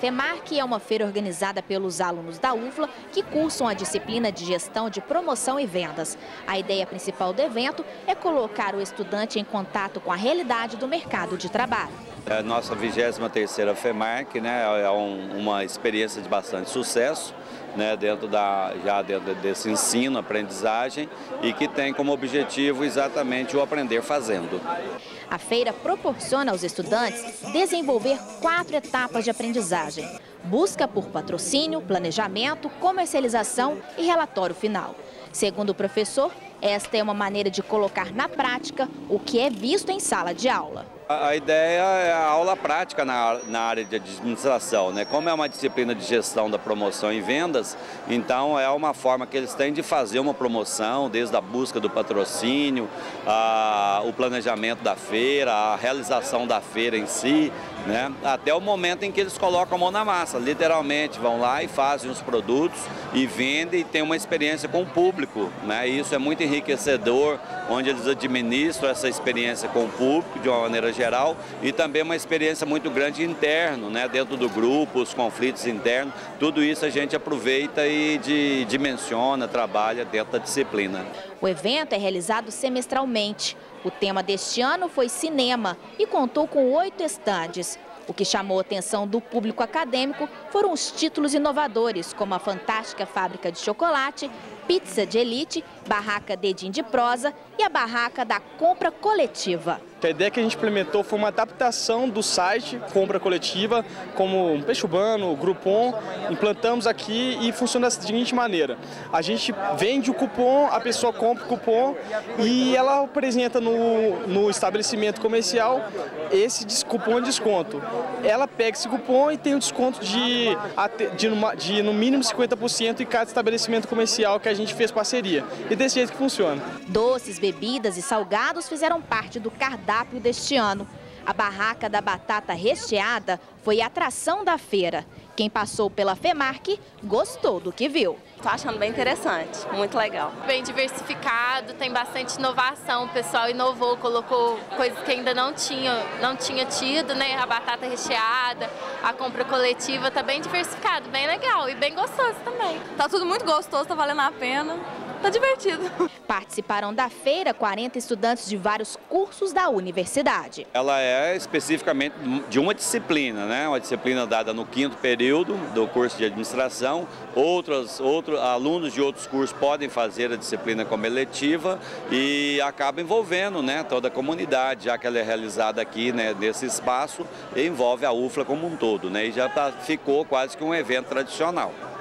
FEMARC é uma feira organizada pelos alunos da UFLA que cursam a disciplina de Gestão de Promoção e Vendas. A ideia principal do evento é colocar o estudante em contato com a realidade do mercado de trabalho. É a nossa 23ª FEMARC, né, é uma experiência de bastante sucesso, né, dentro desse ensino, aprendizagem, e que tem como objetivo exatamente o aprender fazendo. A feira proporciona aos estudantes desenvolver 4 etapas de aprendizagem: busca por patrocínio, planejamento, comercialização e relatório final. Segundo o professor, esta é uma maneira de colocar na prática o que é visto em sala de aula. A ideia é a aula prática na área de administração, né? Como é uma disciplina de gestão da promoção e vendas, então é uma forma que eles têm de fazer uma promoção, desde a busca do patrocínio, o planejamento da feira, a realização da feira em si, né? Até o momento em que eles colocam a mão na massa, literalmente vão lá e fazem os produtos e vendem e têm uma experiência com o público, né? Isso é muito enriquecedor, onde eles administram essa experiência com o público de uma maneira geral e também uma experiência muito grande interno, né, dentro do grupo, os conflitos internos, tudo isso a gente aproveita e dimensiona, trabalha dentro da disciplina. O evento é realizado semestralmente. O tema deste ano foi cinema e contou com 8 estandes. O que chamou a atenção do público acadêmico foram os títulos inovadores, como a fantástica fábrica de chocolate, pizza de elite, barraca Dedim de prosa e a barraca da compra coletiva. A ideia que a gente implementou foi uma adaptação do site compra coletiva, como Peixe Urbano, Groupon, implantamos aqui e funciona da seguinte maneira: a gente vende o cupom, a pessoa compra o cupom e ela apresenta no estabelecimento comercial esse cupom de desconto. Ela pega esse cupom e tem um desconto de no mínimo 50% em cada estabelecimento comercial que a gente fez parceria. E desse jeito que funciona. Doces, bebidas e salgados fizeram parte do cardápio deste ano. A barraca da batata recheada foi a atração da feira. Quem passou pela FEMARC gostou do que viu. Estou achando bem interessante, muito legal. Bem diversificado, tem bastante inovação, o pessoal inovou, colocou coisas que ainda não tinha tido, né? A batata recheada, a compra coletiva, tá bem diversificado, bem legal e bem gostoso também. Tá tudo muito gostoso, tá valendo a pena. Tá divertido. Participaram da feira 40 estudantes de vários cursos da universidade. Ela é especificamente de uma disciplina, né? Uma disciplina dada no 5º período do curso de administração. Outros alunos de outros cursos podem fazer a disciplina como eletiva e acaba envolvendo, né, toda a comunidade, já que ela é realizada aqui, né, nesse espaço, e envolve a UFLA como um todo, né? E já ficou quase que um evento tradicional.